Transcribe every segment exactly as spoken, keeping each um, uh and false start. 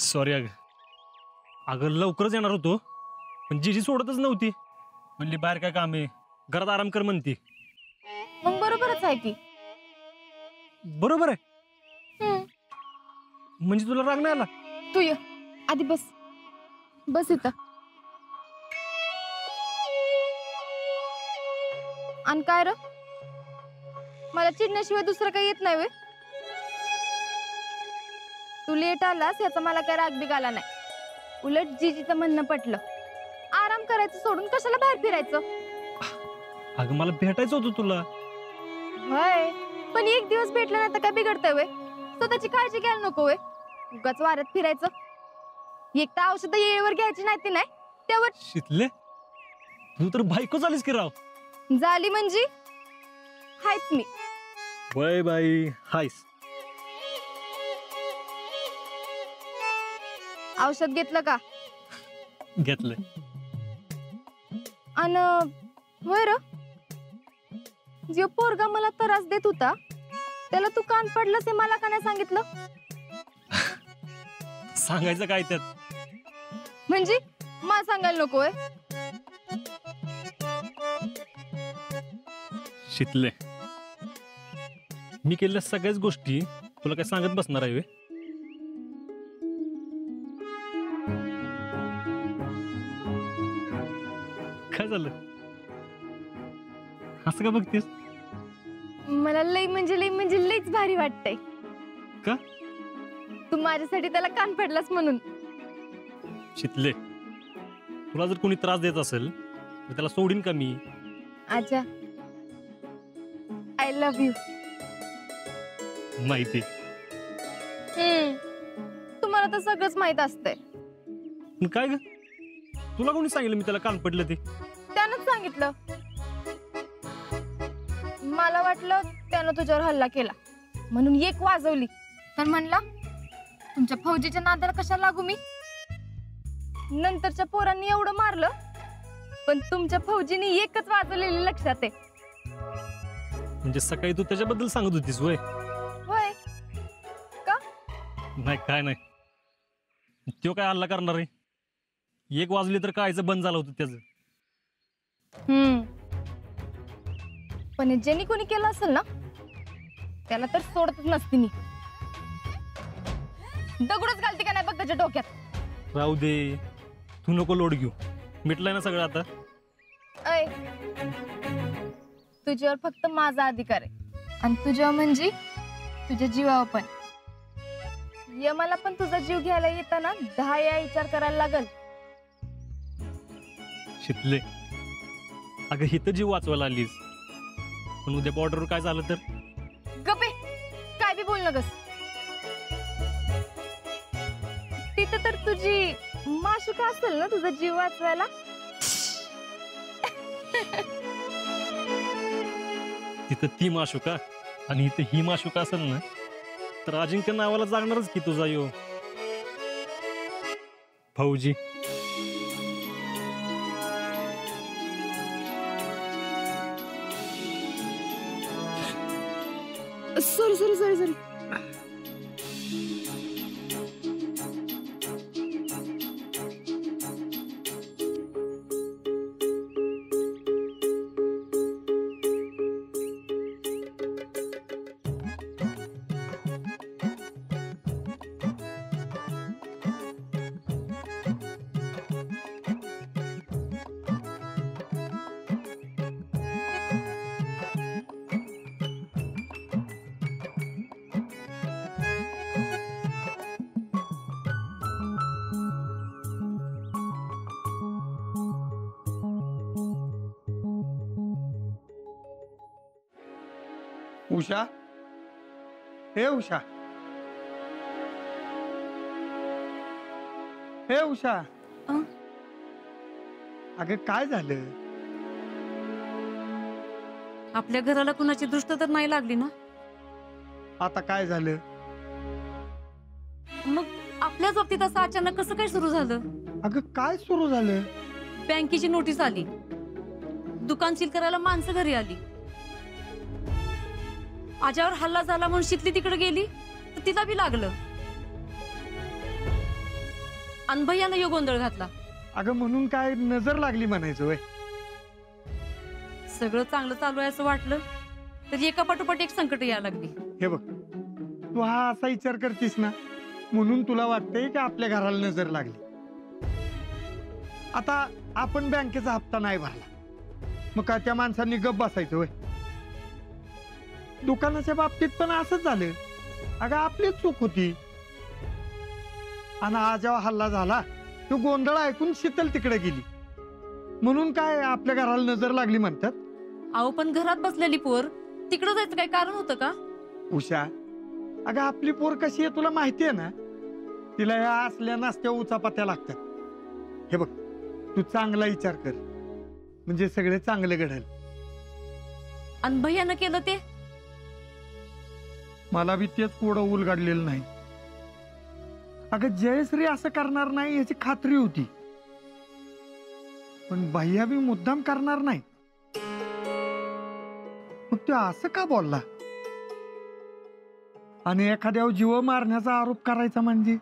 Sorry अगं अगं लवकरच येणार होतो पण जीजी सोडतच नव्हती. म्हणली बाहेर काय काम आहे, घरात आराम कर म्हणती. मग बरोबरच आहे की. बरोबर आहे म्हणजे तुला राग नाही आला? तू ये आधी बस बस इथं. आणि काय र मला चिडण्याशिवाय दुसरं काही येत नाही वे. तू लेट आलास याचा मला काय राग बिग आला नाही. उलट जीजीचं म्हणणं पटलं. आराम करायचं सोडून कशाला बाहेर फिरायचं. अगं मला भेटायचं होतं तुला. होय पण एक दिवस भेटलं नाही तर काय बिघडतंय वे. स्वतःची काळजी घ्यायला नको वे. उगाच वाऱ्यात फिरायचं. एक तर औषधं येळेवर घ्यायची नाही ती नाही त्यावर. शितले तू तर बायको झालीस की राव. झाली म्हणजे हायच मी. वय बाई हायस. औषध घेतलं का? घेतलंय. अन होय र जो पोरगा मला त्रास देत होता त्याला तू कान पडलंस हे मला का नाही सांगितलं? सांगायचं काय त्यात? म्हणजे मला सांगायला नकोय. शितले मी केलेल्या सगळ्याच गोष्टी तुला काय सांगत बसणार आहे वे? काय झालं असं का बघतेस? मला लई म्हणजे लई म्हणजे लईच भारी वाटतंय. का? तू माझ्यासाठी त्याला कान पडलास म्हणून. शितले तुला जर कोणी त्रास देत असेल तर त्याला सोडीन का मी? आजा आय लव्ह यू. माहिती. हम्म तुम्हाला तर सगळंच माहित असतंय. काय ग तुला कोणी सांगितलं मी त्याला कान पडलं ते? त्यानंच सांगितलं. मला वाटलं त्यानं तुझ्यावर हल्ला केला म्हणून एक वाजवली तर म्हणला तुमच्या फौजीच्या नादाला कशाला लागू मी. नंतरच्या पोरांनी एवढं मारलं पण तुमच्या फौजीने एकच वाजवलेली लक्षात आहे. म्हणजे सकाळी तू त्याच्याबद्दल सांगत होतीस वय? होय का? नाही काय नाही तो काय हल्ला करणार आहे. एक वाजली तर कायचं बंद झालं होतं त्याचं. हम्म पण ज्यांनी कोणी केलं असेल ना त्याला तर सोडतच नसते मी. दगडच घालते का नाही बघ त्याच्या डोक्यात. राहू दे तू नको लोड घेऊ. मिटलंय ना सगळं आता. अय तुझ्यावर फक्त माझा अधिकार आहे आणि तुझ्यावर म्हणजे तुझ्या जीवावर पण. यमाला पण तुझा जीव घ्यायला येताना दहा या विचार करायला लागल. शितले अगं हिथं जीव वाचवायला आलीस पण उद्या बॉर्डरवर काय झालं तर? गपे काय बी बोल नगस. तिथं तर तुझी माशुका असेल ना तुझा जीव वाचवायला. तिथं ती माशुका आणि इथं ही माशुका असेल ना तर अजिंक्य नावाला जागणारच की तुझा यो फौजी. Sorry sorry sorry sorry. Usha, हे उषा, हे उषा. अगं काय झालं? आपल्या घराला कुणाची दृष्ट तर नाही लागली ना? आता काय झालं? मग आपल्याच बाबतीत असं अचानक कसं काय सुरू झालं? अगं काय सुरू झालं? बँकेची नोटीस आली, दुकान सील करायला माणसं घरी आली, आज्यावर हल्ला झाला म्हणून शितली तिकडे गेली तर तिला बी लागलं. आणि भैयानं यो गोंधळ घातला. अगं म्हणून काय नजर लागली म्हणायचं वय? सगळं चांगलं चालू आहे असं वाटलं तरी एका पाठोपाठ एक संकट यायला लागली. हे बघ, तू हा असा विचार करतीस ना म्हणून तुला वाटतंय की आपल्या घराला नजर लागली. आता आपण बँकेचा हप्ता नाही भरला, मग काय त्या माणसांनी गप बसायचं वय? दुकानाच्या बाबतीत पण असंच झालं. अगं आपलीच चूक होती. आणि आज जेव्हा हल्ला झाला तो गोंधळ ऐकून शीतल तिकडे गेली म्हणून काय आपल्या घराला नजर लागली म्हणतात? अहो पण घरात बसलेली पोर तिकडं जायचं काय कारण होतं का? उषा, अगं आपली पोर कशी आहे तुला माहिती आहे ना. तिला ह्या असल्या नास्त्या उचापात्या लागतात. हे बघ, तू चांगला विचार कर म्हणजे सगळे चांगले घडेल. आणि भैयानं केलं ते? मला बी तेच कोडं उलगडलेलं नाही. अगं जयश्री असं करणार नाही याची खात्री होती, पण भैया बी मुद्दाम करणार नाही. मग तो असं का बोलला? आणि एखाद्यावर जीव मारण्याचा आरोप करायचा म्हणजे?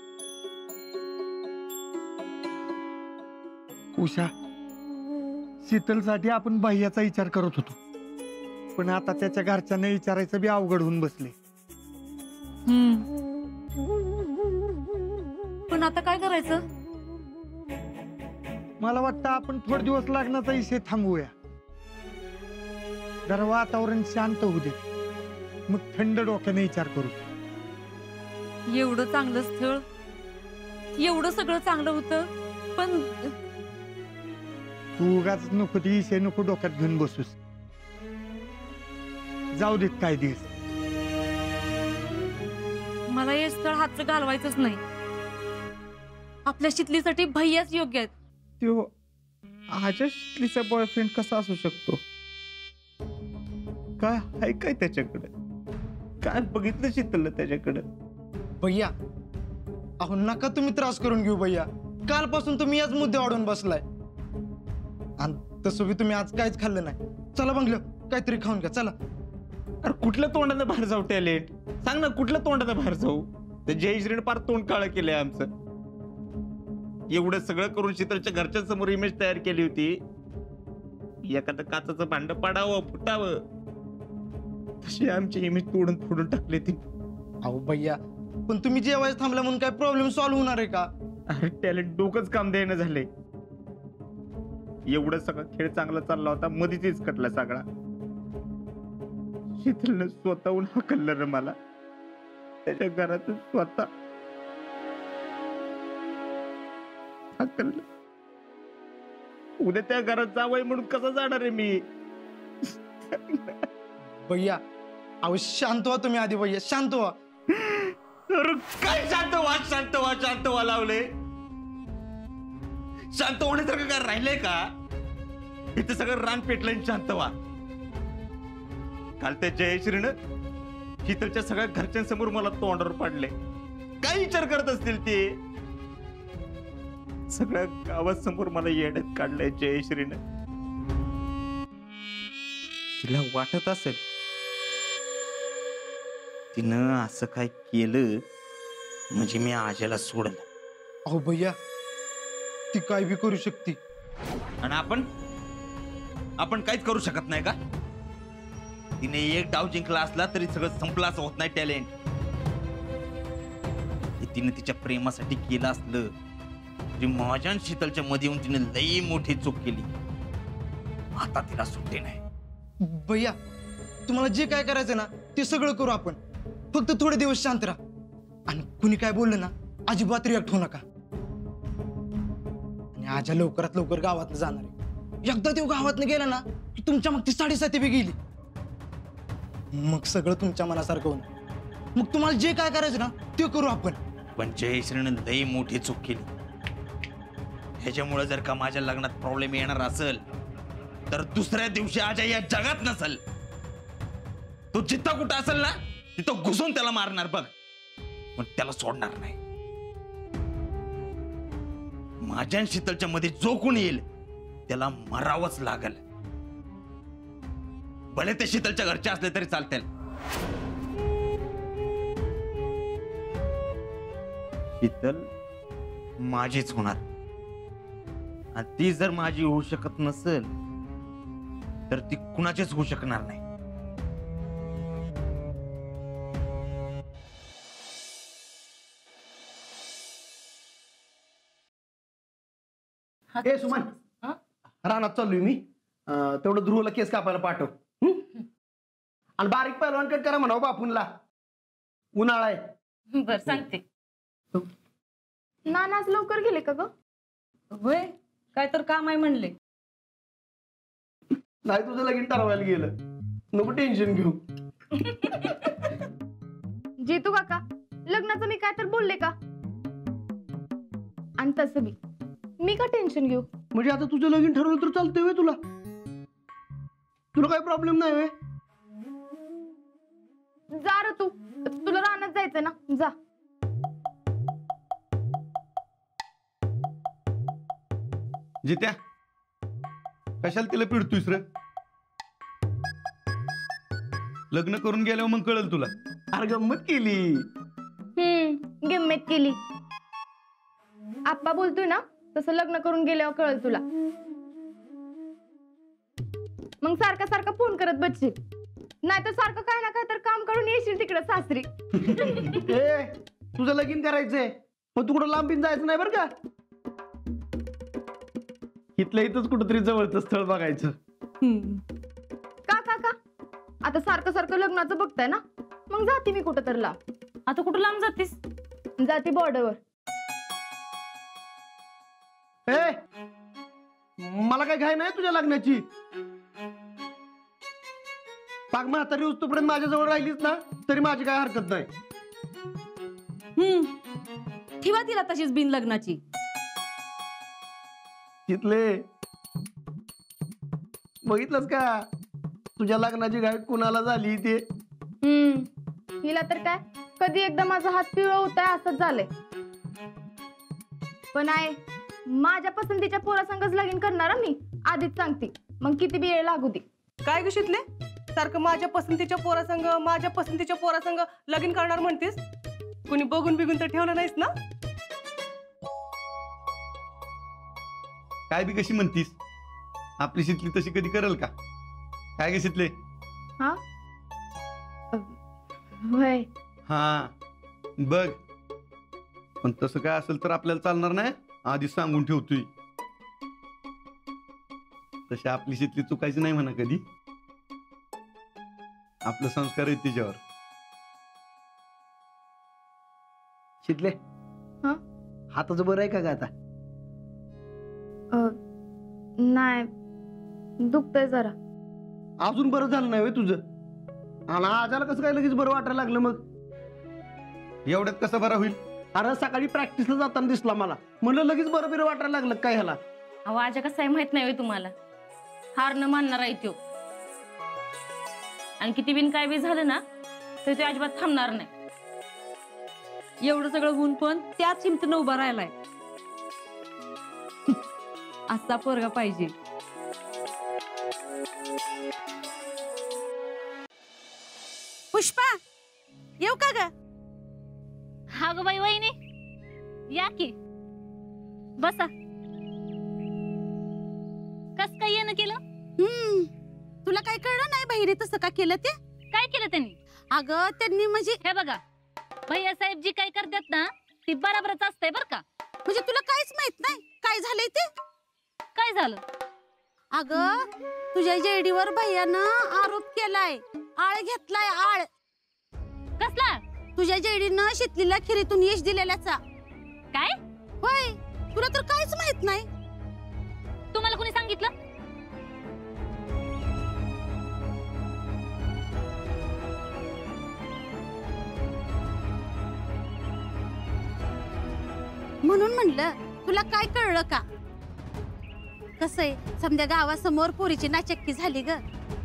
उषा, शीतलसाठी आपण भैयाचा विचार करत होतो, पण आता त्याच्या घरच्यांना विचारायचं बी अवघड होऊन बसले. हम्म पण आता काय करायचं? मला वाटतं आपण थोडे दिवस लग्नाचा विषय थांबवूया. जरा वातावरण शांत होऊ दे, मग थंड डोक्याने विचार करू. एवढं चांगलं स्थळ, एवढं सगळं चांगलं होतं, पण तू उगाच नको ती विषय नको डोक्यात घेऊन बसूस. जाऊ देत काय दिवस. मला हे स्थळ हातचं घालवायचंच नाही. आपल्या शितलीसाठी भैयाच योग्य आहेत. तो आजच्या शितलीचा बॉयफ्रेंड कसा असू शकतो? काय आहे काय त्याच्याकडे? काय बघितलं शीतलनं त्याच्याकडे? भैया, अहो नका तुम्ही त्रास करून घेऊ भैया. कालपासून तुम्ही याच मुद्दे वाढून बसलाय आणि तसं बी तुम्ही आज काहीच खाल्लं नाही. चला बंगलं काहीतरी खाऊन घ्या. चला. अरे कुठल्या तोंडाने बाहेर जाऊ टॅलेंट? सांग ना कुठल्या तोंडाने बाहेर जाऊ? तर जयश्रीने पार तोंड काळं केलंय आमचं. एवढं सगळं करून शीतलच्या घरच्या समोर इमेज तयार केली होती. एखादं काचाचं भांड पाडावं फुटावं तशी आमची इमेज तोडून फोडून टाकली ती. अहो भैया, पण तुम्ही जेवायला थांबला म्हणून काय प्रॉब्लेम सॉल्व्ह होणार आहे का? अरे टॅलेंट डोकंच काम देणं झालंय. एवढं सगळं खेळ चांगला चालला होता, मधीच कटला सगळा. शीतलनं स्वतःहून हकललं रे मला त्याच्या घरातून. स्वतः हकललं. उद्या त्या घरात जावंय म्हणून कसं जाणार आहे मी? भैया, अहो शांत व्हा तुम्ही आधी. भैया शांत व्हा. अरे काय शांत व्हा शांत व्हा शांत व्हा लावले? शांत होण्यासारखं काय राहिलंय का? इथं सगळं रान पेटलंय. शांत व्हा. काल त्या जयश्रीनं शीतलच्या सगळ्या घरच्यांसमोर मला तोंडावर पाडले. काय विचार करत असतील ते? सगळ्या गावासमोर मला येड्यात काढलंय जयश्रीनं. तिला वाटत असेल तिनं असं काय केलं म्हणजे मी आज्याला सोडलं. अहो भैया, ती काय बी करू शकते. आणि आपण आपण काहीच करू शकत नाही का? तिने एक डाव जिंकला असला तरी सगळं संपलं असं होत नाही टॅलेंट. तिने तिच्या प्रेमासाठी केलं असलं तरी माझ्या शीतलच्या मध्ये येऊन तिने लई मोठी चूक केली. आता तिला सुट्टी नाही. भैया, तुम्हाला जे काय करायचं ना ते सगळं करू आपण. फक्त थोडे दिवस शांत राहा. आणि कुणी काय बोललं ना अजिबात रिॲक्ट होऊ नका. आणि आज्या लवकरात लवकर गावात जाणार आहे. एकदा तो गावात गेला ना की तुमच्या मग ती साडेसाती बी गेली. मग सगळं तुमच्या मनासारखं होणार. मग तुम्हाला जे काय करायचं ना ते करू आपण. पण जयश्रीनं लई मोठी चूक केली. ह्याच्यामुळे जर का माझ्या लग्नात प्रॉब्लेम येणार असेल तर दुसऱ्या दिवशी आज्या या जगात नसेल. तो जिथं कुठं असेल ना तिथं घुसून त्याला मारणार बघ, पण त्याला सोडणार नाही. माझ्या शीतलच्या मध्ये जो कोणी येईल त्याला मरावंच लागल. भले ते शीतलच्या घरचे असले तरी चालतील. शीतल माझीच होणार. आणि ती जर माझी होऊ शकत नसेल तर ती कुणाचीच होऊ शकणार नाही. ए सुमन, रानात चाललोय मी. अं, तेवढं ध्रुवला केस कापायला पाठव. हं? आणि बारीक पैलवान कट करा म्हणावं बापूनला, उन्हाळा आहे. बर सांगते. नाना आज लवकर गेले का ग? होय, काय तर काम आहे म्हणले. नाही तुझं लगीन ठरवायला गेलं, नको टेन्शन घेऊ. जेतू काका, लग्नाचं मी काय तर बोलले का? आणि तसं मी मी का टेन्शन घेऊ? म्हणजे आता तुझं लगीन ठरवलं तर चालतंय व्हय तुला? तुला काही प्रॉब्लेम नाही व्हय? जा रे तू, तुला रानात जायचं ना, जा. जित्या, कशाला तिला पिडतोयस रे? लग्न करून गेल्यावर मग कळल तुला. अरे गंमत केली. हम्म गंमत केली. आप्पा बोलतोय ना तसं लग्न करून गेल्यावर कळल तुला. मग सारखा सारखा फोन करत बसशील, नाहीतर सारखं काय ना काय तर काम करून येशील तिकडे सासरी. ए तुझं लगीन करायचंय, पण तू कुठं लांबीन जायचं नाही बरं का. इथल्या इथंच कुठंतरी जवळचं स्थळ बघायचं. का काका, आता सारखं सारखं लग्नाचं बघताय ना, मग जाते मी कुठं तर लांब. आता कुठं लांब जातीस? जाते बॉर्डरवर. ए मला काय घाई नाही तुझ्या लग्नाची. पाक म्हातारी उस्तोपर्यंत माझ्या जवळ राहिलीच ना तरी माझी काय हरकत नाही. हम्म ठेवा तिला तशीच बिन लग्नाची. तिथले बघितलंस का तुझ्या लग्नाची घाई कुणाला झाली ते? हम्म हिला तर काय कधी एकदा माझा हात पिवळा होताय असंच झालंय. पण आहे माझ्या पसंतीच्या पोरासंगच लगीन करणार मी, आधीच सांगते. मग किती बी वेळ लागू दे. काय ग शितले, सारखं माझ्या पसंतीच्या पोरासंग माझ्या पसंतीच्या पोरासंग लगीन करणार म्हणतेस? कुणी बघून बिगून तर ठेवलं नाहीस ना? काय बी कशी म्हणतीस? आपली शितली तशी कधी करल का? काय गे शितले? हा होय. हा बघ, पण तसं काय असेल तर आपल्याला चालणार नाही, आधीच सांगून ठेवतोय. तशी आपली शितली चुकायची नाही म्हणा कधी. आपलं संस्कार आहे तिच्यावर. शितले हा हाताचं बरं आहे का ग आता? नाही दुखतंय जरा. अजून बरं झालं नाही तुझं? आणि आजाला कसं काय लगेच बरं वाटायला लागलं मग? एवढ्यात कसं बरं होईल? अरे सकाळी प्रॅक्टिसला जाताना दिसला मला, म्हणलं लगेच बरं बिरं वाटायला लागलं काय ह्याला? अहो आजा कसं आहे माहित नाही तुम्हाला, हार न मानणार आहे तो. आणि किती बिन काय बी झालं ना तर तो अजिबात थांबणार नाही. एवढं सगळं होऊन पण त्याच हिमतीनं उभा राहिलाय. असा पोरगा पाहिजे. पुष्पा येऊ का ग? हा ग बाई वहिनी, या की बसा. कस काय येणं केलं? हम्म तुला काय कळलं नाही बहिरे तसं का केलं ते? काय केलं त्यांनी? अगं त्यांनी म्हणजे हे बघा, भैया साहेब जी काय करतात ना ती बराबरच असतंय बर का. म्हणजे तुला काहीच माहित नाही काय झालंय ते? काय झालं? अगं तुझ्या जयडीवर भैयानं आरोप केलाय, आळ घेतलाय आळ. कसला? तुझ्या जयडीनं शितलीला खिरीतून यश दिलेल्याचा. काय? होय, तुला तर काहीच माहित नाही. तुम्हाला कोणी सांगितलं? म्हणून म्हणलं तुला काय कळलं का? कसंय समजा गावासमोर पोरीची नाचक्की झाली ग.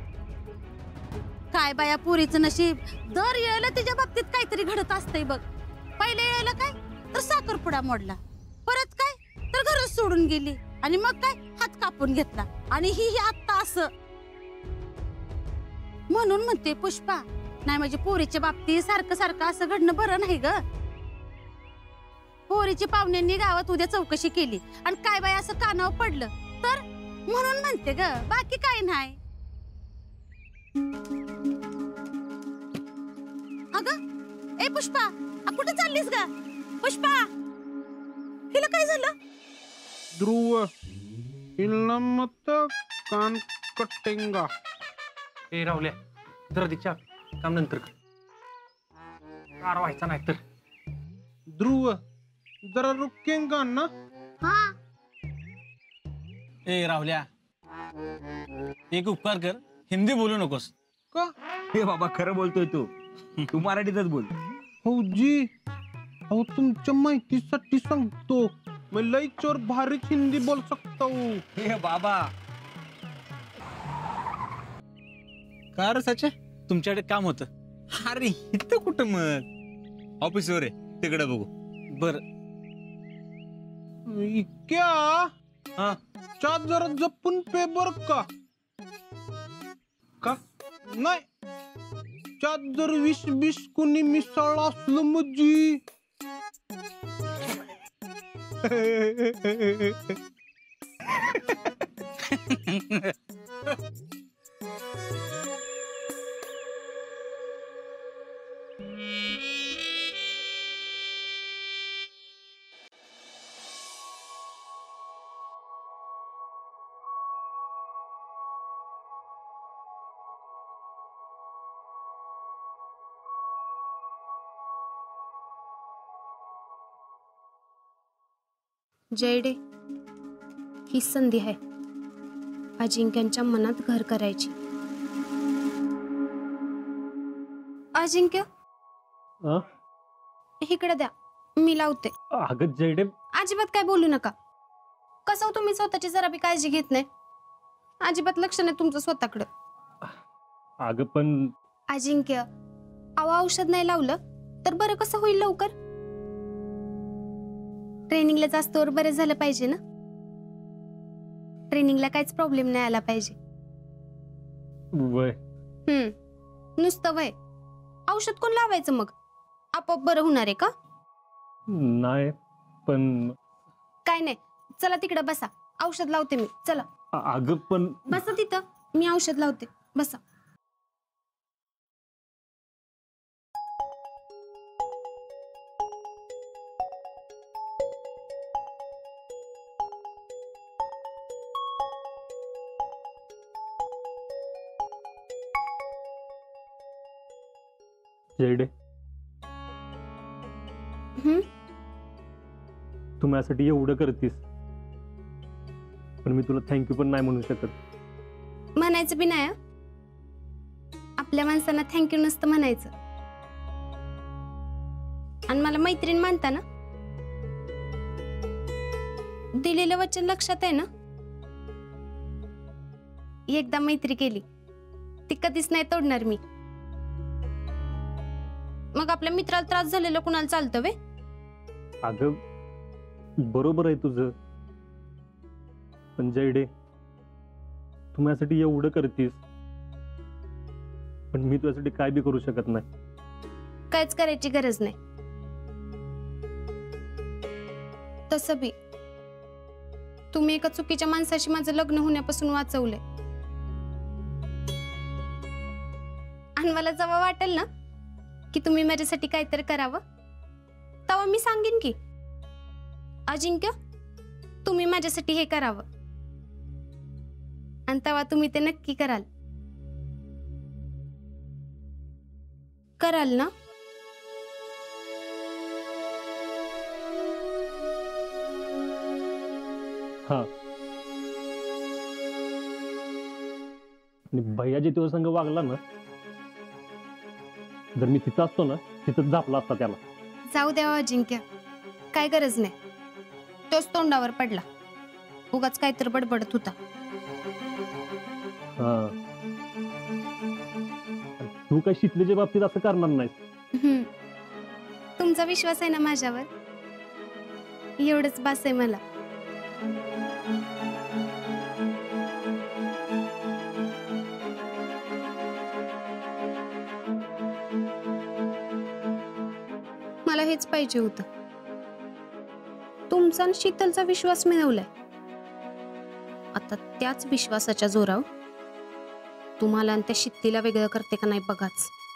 काय बाया पोरीचं नशीब, दर येळेला तिच्या बाबतीत काहीतरी घडत असतंय बघ. पहिल्या येळेला काय तर साखरपुडा मोडला, परत काय तर घरच सोडून गेली, आणि मग काय हात कापून घेतला, आणि ही ही आत्ता असं. म्हणून म्हणते पुष्पा, नाही म्हणजे पोरीच्या बाबतीत सारखं सारखं असं घडणं बरं नाही ग. पोरीची पाहुण्यांनी गावात उद्या चौकशी केली आणि काय बाय असं कानावर पडलं तर म्हणून म्हणते ग, बाकी काय नाही. अगं ए पुष्पा, आ, कुठे चाललीस ग? पुष्पा, हिला काय झालं? ध्रुव हिला मत कान कट्टेंगा. ए राहुल्या, जरा तिच्या काम नंतर कर. कार व्हायचा नाही तर. ध्रुव जरा रुकेंगा ना. हा ए राहुल्या, एक उपकार कर, हिंदी बोलू नकोस. का? हे बाबा खरं बोलतोय तू तू मराठीतच बोल. हो जी, अहो तुमच्या माहितीसाठी सांगतो, मैं लई चोर भारीच हिंदी बोल सकता हूँ. हे बाबा का रे सचे, तुमच्याकडे काम होतं? अरे इथं कुठं मग ऑफिसवर आहे, तिकडे बघू. बर. क्या हा, चात जरा जपून पे बर का. का? नाही, चात जर वीस बीस कुणी मिसळ असलं म्हणजे. जयडे, ही संधी आहे अजिंक्यांच्या मनात घर करायची. अजिंक्य, अ? इकडे द्या, मी लावते. अगं जयडे, अजिबात काय बोलू नका. कसं तुम्ही स्वतःची जरा बी काळजी घेत नाही. अजिबात लक्ष नाही तुमचं स्वतःकडं. अगं पण अजिंक्य, अहो औषध नाही लावलं तर बरं कसं होईल लवकर? ट्रेनिंगला जास्तवर बरं झालं पाहिजे ना. ट्रेनिंगला काहीच प्रॉब्लेम नाही आला पाहिजे. वय हम्म नुसतं वय. औषध कोण लावायचं मग? आपोआप बरं होणार आहे का? नाही पण काय नाही, चला तिकडे बसा, औषध लावते मी. चला. अगं पण बसा तिथं, मी औषध लावते. बसा. जयडे, हम्म तू माझ्यासाठी एवढं करतीस, पण मी तुला थँक्यू पण नाही म्हणू शकत. म्हणायचं बी नाही. आपल्या माणसांना थँक्यू नसतं म्हणायचं. आणि मला मैत्रीण मानता ना? दिलेलं वचन लक्षात आहे ना? एकदा मैत्री केली ती कधीच नाही तोडणार मी. मग आपल्या मित्राला त्रास झालेला कुणाला चालतं वे? अगं बरोबर आहे तुझं, पण जयडे तू माझ्यासाठी एवढं करतीस, पण मी तुझ्यासाठी काय बी करू शकत नाही. काहीच करायची गरज नाही. तसं बी तुम्ही एका चुकीच्या माणसाशी माझं लग्न होण्यापासून वाचवलंय. आणि मला जेव्हा वाटेल ना की तुम्ही माझ्यासाठी काहीतरी करावं, तेव्हा मी सांगेन की अजिंक्य तुम्ही माझ्यासाठी हे करावं, आणि तेव्हा तुम्ही ते नक्की कराल. कराल ना? हा. आणि भैया जे तुझ्या संग वागला ना, जर मी तिथं असतो ना, तिथंच झापला असता त्याला. जाऊ द्यावा अजिंक्य, काय गरज नाही. तोच तोंडावर पडला, उगाच काहीतरी बडबडत होता. हा. तू काय शिकलेच्या बाबतीत असं करणार नाहीस. हम्म. तुमचा विश्वास आहे ना माझ्यावर, एवढंच बास आहे मला. मला हेच पाहिजे होतं. तुमचा आणि शीतलचा विश्वास मिळवलाय. आता त्याच विश्वासाच्या जोरावर तुम्हाला आणि त्या शित्तीला वेगळं करते का नाही बघाच.